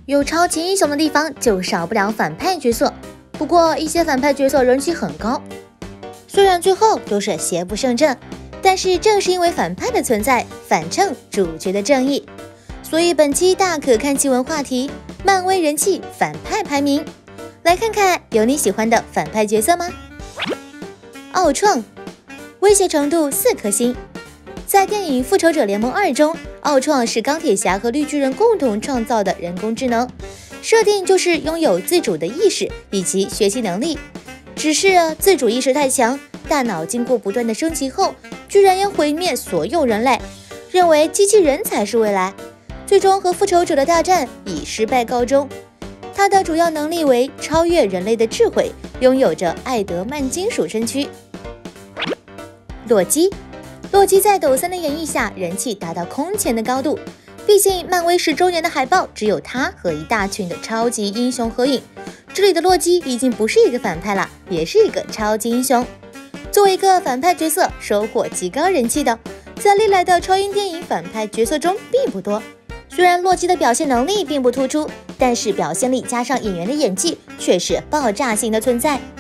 有超级英雄的地方就少不了反派角色，不过一些反派角色人气很高，虽然最后都是邪不胜正，但是正是因为反派的存在，反衬主角的正义。所以本期大可看奇闻话题：漫威人气反派排名。来看看有你喜欢的反派角色吗？奥创，威胁程度4颗星。在电影《复仇者联盟2》中，奥创是钢铁侠和绿巨人共同创造的人工智能，设定就是拥有自主的意识以及学习能力。只是自主意识太强，大脑经过不断的升级后，居然要毁灭所有人类，认为机器人才是未来。最终和复仇者的大战以失败告终。他的主要能力为超越人类的智慧，拥有着艾德曼金属身躯。洛基在抖森的演绎下人气达到空前的高度，毕竟漫威10周年的海报只有他和一大群的超级英雄合影，这里的洛基已经不是一个反派了，也是一个超级英雄。作为一个反派角色，收获极高人气的，在历来的超英电影反派角色中并不多。虽然洛基的表现能力并不突出，但是表现力加上演员的演技却是爆炸性的存在。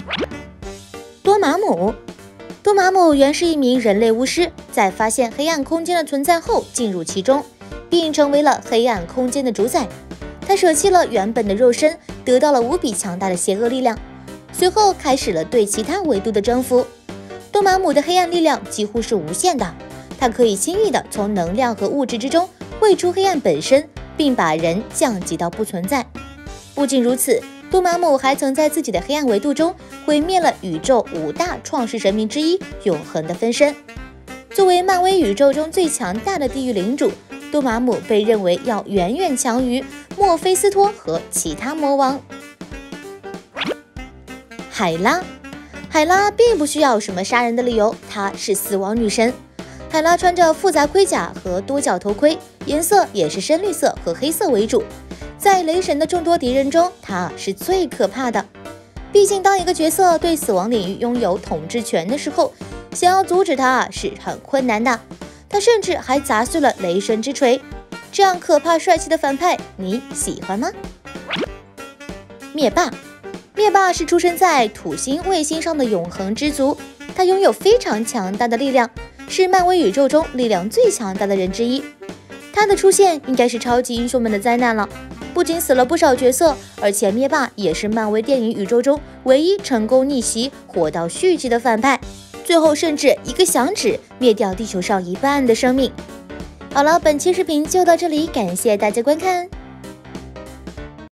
多玛姆原是一名人类巫师，在发现黑暗空间的存在后进入其中，并成为了黑暗空间的主宰。他舍弃了原本的肉身，得到了无比强大的邪恶力量，随后开始了对其他维度的征服。多玛姆的黑暗力量几乎是无限的，他可以轻易的从能量和物质之中绘出黑暗本身，并把人降级到不存在。不仅如此，多玛姆还曾在自己的黑暗维度中毁灭了宇宙5大创世神明之一永恒的分身。作为漫威宇宙中最强大的地狱领主，多玛姆被认为要远远强于墨菲斯托和其他魔王。海拉并不需要什么杀人的理由，她是死亡女神。海拉穿着复杂盔甲和多角头盔，颜色也是深绿色和黑色为主。在雷神的众多敌人中，他是最可怕的。毕竟当一个角色对死亡领域拥有统治权的时候，想要阻止他是很困难的。他甚至还砸碎了雷神之锤。这样可怕帅气的反派，你喜欢吗？灭霸是出生在土星卫星上的永恒之族，他拥有非常强大的力量，是漫威宇宙中力量最强大的人之一。他的出现应该是超级英雄们的灾难了。不仅死了不少角色，而且灭霸也是漫威电影宇宙中唯一成功逆袭活到续集的反派，最后甚至一个响指灭掉地球上1半的生命。好了，本期视频就到这里，感谢大家观看。